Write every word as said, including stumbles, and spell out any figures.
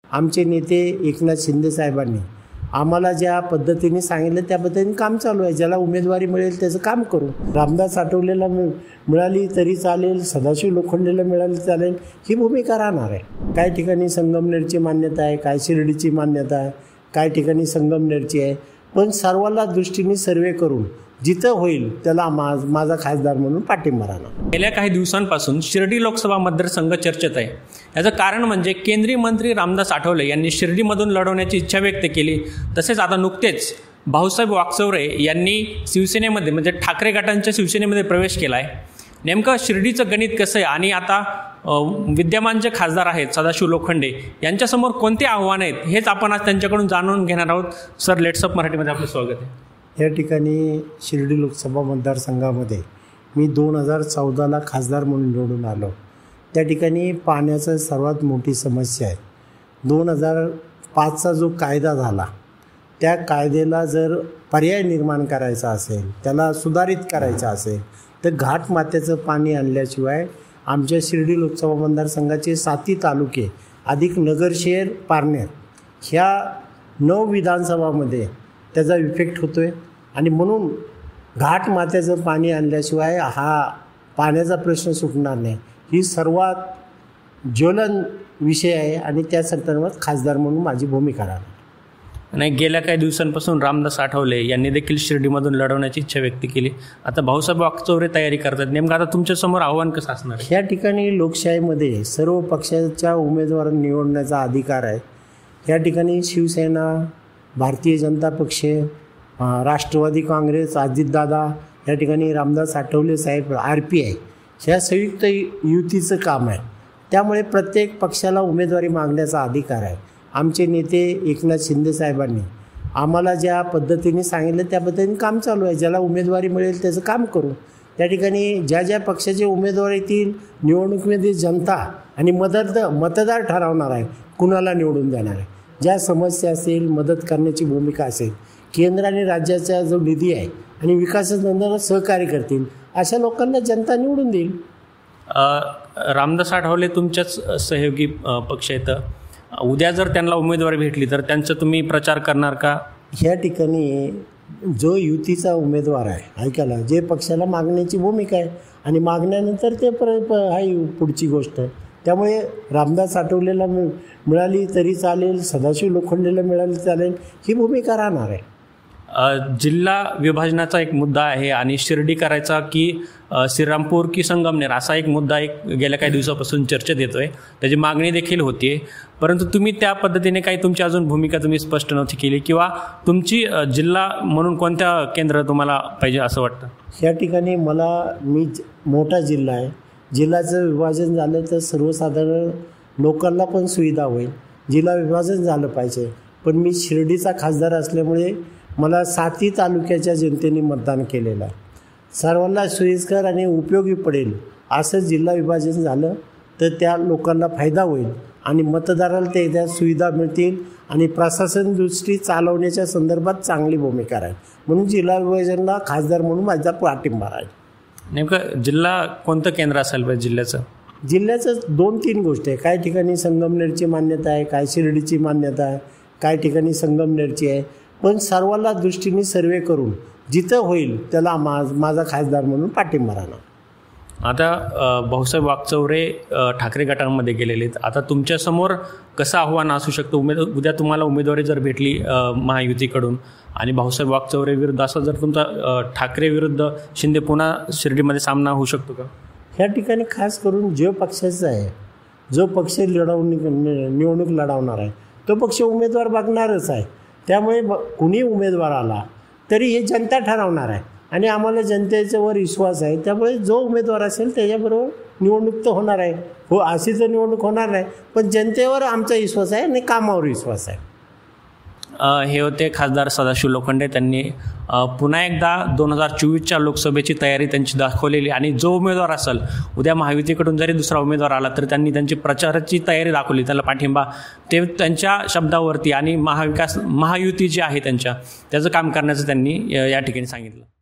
आमचे नेते एकनाथ शिंदे साहेबांनी आम्हाला ज्या पद्धतीने सांगितलं त्या पद्धतीने काम चालू आहे. ज्याला उमेदवारी मिळेल त्याचं काम करू. रामदास आठवलेला मिळाली तरी चालेल, सदाशिव लोखंडेला मिळाली चालेल, ही भूमिका राहणार आहे. काही ठिकाणी संगमनेरची मान्यता आहे, काय शिर्डीची मान्यता आहे, काही ठिकाणी संगमनेरची आहे. पण सर्वांना दृष्टीने सर्वे करून जिथं होईल त्याला माझ माझा खासदार म्हणून पाठिंबा राहणार. गेल्या काही दिवसांपासून शिर्डी लोकसभा मतदारसंघ चर्चेत आहे. याचं कारण म्हणजे केंद्रीय मंत्री रामदास आठवले यांनी शिर्डीमधून लढवण्याची इच्छा व्यक्त केली. तसेच आता नुकतेच भाऊसाहेब वागचौरे यांनी शिवसेनेमध्ये म्हणजे ठाकरे गटांच्या शिवसेनेमध्ये प्रवेश केला आहे. नेमकं शिर्डीचं गणित कसं आहे आणि आता विद्यमान जे खासदार आहेत सदाशिव लोखंडे यांच्यासमोर कोणते आव्हान आहेत हेच आपण आज त्यांच्याकडून जाणून घेणार आहोत. सर, लेट्सअप मराठीमध्ये आपलं स्वागत आहे. या ठिकाणी शिर्डी लोकसभा मतदारसंघामध्ये मी दोन हजार चौदाला खासदार म्हणून निवडून आलो. त्या ठिकाणी पाण्याचं सर्वात मोठी समस्या आहे. दोन हजार पाचचा जो कायदा झाला त्या कायद्याला जर पर्याय निर्माण करायचा असेल, त्याला सुधारित करायचं असेल तर घाटमाथ्याचं पाणी आणल्याशिवाय आमच्या शिर्डी लोकसभा मतदारसंघाचे साती तालुके अधिक नगर शहर पारनेर ह्या नऊ विधानसभामध्ये त्याचा इफेक्ट होतो आहे. आणि म्हणून घाटमाथ्याचं पाणी आणल्याशिवाय हा पाण्याचा प्रश्न सुटणार नाही. ही सर्वात ज्वलन विषय आहे आणि त्या संदर्भात खासदार म्हणून माझी भूमिका राहणार. नाही, गेल्या काही दिवसांपासून रामदास आठवले यांनी देखील शिर्डीमधून लढवण्याची इच्छा व्यक्त केली. आता भाऊसाहेब वागचौरे तयारी करतात. नेमकं आता तुमच्यासमोर आव्हान कसं असणार? ह्या ठिकाणी लोकशाहीमध्ये सर्व पक्षाच्या उमेदवार निवडण्याचा अधिकार आहे. ह्या ठिकाणी शिवसेना, भारतीय जनता पक्ष, राष्ट्रवादी काँग्रेस, अजितदादा, या ठिकाणी रामदास आठवले साहेब, आर पी आय ह्या संयुक्त युतीचं काम आहे. त्यामुळे प्रत्येक पक्षाला उमेदवारी मागण्याचा अधिकार आहे. आमचे नेते एकनाथ शिंदे साहेबांनी आम्हाला ज्या पद्धतीने सांगितलं त्या पद्धतीने काम चालू आहे. ज्याला उमेदवारी मिळेल त्याचं काम करू. त्या ठिकाणी ज्या ज्या पक्षाचे उमेदवार येतील निवडणुकीमध्ये जनता आणि मदत मतदार ठरवणार आहे कुणाला निवडून देणार आहे. ज्या समस्या असेल, मदत करण्याची भूमिका असेल, केंद्र आणि राज्याचा जो निधी आहे आणि विकासासंदर्भात सहकार्य करतील अशा लोकांना जनता निवडून देईल. रामदास आठवले तुमच्याच सहयोगी पक्ष आहेत. उद्या जर त्यांना उमेदवारी भेटली तर त्यांचा तुम्ही प्रचार करणार का? ह्या ठिकाणी जो युतीचा उमेदवार आहे, ऐकायला जे पक्षाला मागण्याची भूमिका आहे आणि मागण्यानंतर ते पर आहे पुढची गोष्ट. त्यामुळे रामदास आठवलेला मिळाली तरी चालेल, सदाशिव लोखंडेला मिळाली चालेल, ही भूमिका राहणार आहे. जिल्हा विभाजनाचा एक मुद्दा आहे आणि शिर्डी करायचा की श्रीरामपूर की संगमनेर असा एक मुद्दा एक गेल्या काही दिवसापासून चर्चेत येतोय. त्याची मागणी देखील होती. परंतु तुम्ही त्या पद्धतीने काही तुमची अजून भूमिका तुम्ही स्पष्ट नव्हती केली किंवा तुमची जिल्हा म्हणून कोणत्या केंद्र तुम्हाला पाहिजे असं वाटतं? ह्या ठिकाणी मला मी मोठा जिल्हा आहे. जिल्ह्याचं विभाजन झालं तर सर्वसाधारण लोकांना पण सुविधा होईल. जिल्हा विभाजन झालं पाहिजे. पण मी शिर्डीचा खासदार असल्यामुळे मला साती तालुक्याच्या जनतेने मतदान केलेलं आहे. सर्वांना सोयीस्कर आणि उपयोगी पडेल असं जिल्हा विभाजन झालं तर त्या लोकांना फायदा होईल आणि मतदाराला ते त्या सुविधा मिळतील आणि प्रशासन दृष्टी चालवण्याच्या संदर्भात चांगली भूमिका राहील. म्हणून जिल्हा विभाजनाला खासदार म्हणून माझा पाठिंबा राहील. नेमकं जिल्हा कोणतं केंद्र असायला पाहिजे जिल्ह्याचं? जिल्ह्याचं दोन तीन गोष्टी आहे. काही ठिकाणी संगमनेरची मान्यता आहे, काही शिर्डीची मान्यता आहे, काही ठिकाणी संगमनेरची आहे. पण सर्वांना दृष्टीने सर्वे करून जिथं होईल त्याला माझ माझा खासदार म्हणून पाठिंबा राहणार. आता भाऊसाहेब वागचौरे ठाकरे गटांमध्ये गेलेले आहेत. आता तुमच्यासमोर कसं आव्हान असू शकतं? उमेद उद्या तुम्हाला उमेदवारी जर भेटली महायुतीकडून आणि भाऊसाहेब वागचौरे विरुद्ध असा जर तुमचा ठाकरे विरुद्ध शिंदे पुन्हा शिर्डीमध्ये सामना होऊ शकतो का? ह्या ठिकाणी खास करून जो पक्षाचा आहे, जो पक्ष लढवून निवडणूक लढवणार आहे तो पक्ष उमेदवार बघणारच आहे. त्यामुळे ब कुणी उमेदवार आला तरी हे जनता ठरवणार आहे आणि आम्हाला जनतेच्यावर विश्वास आहे. त्यामुळे जो उमेदवार असेल त्याच्याबरोबर निवडणूक तर होणार आहे. हो, अशी तर निवडणूक होणार नाही, पण जनतेवर आमचा विश्वास आहे आणि कामावर विश्वास आहे. हे होते खासदार सदाशिव लोखंडे. त्यांनी पुन्हा एकदा दोन हजार चोवीसच्या लोकसभेची तयारी त्यांची दाखवलेली आणि जो उमेदवार असेल उद्या महायुतीकडून जरी दुसरा उमेदवार आला तर त्यांनी त्यांची प्रचाराची तयारी दाखवली, त्याला पाठिंबा ते त्यांच्या शब्दावरती आणि महाविकास महायुती जी आहे त्यांच्या त्याचं काम करण्याचं त्यांनी या ठिकाणी सांगितलं.